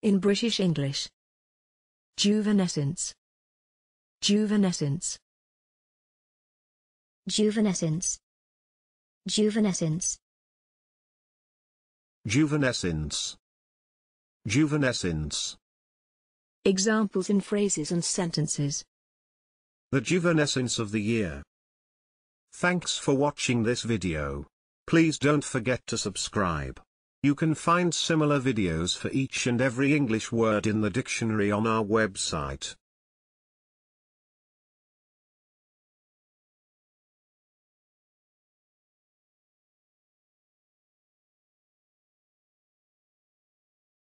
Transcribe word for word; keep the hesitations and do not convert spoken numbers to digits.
In British English. Juvenescence. Juvenescence. Juvenescence. Juvenescence. Juvenescence. Juvenescence. Examples in phrases and sentences. The juvenescence of the year. Thanks for watching this video. Please don't forget to subscribe. You can find similar videos for each and every English word in the dictionary on our website.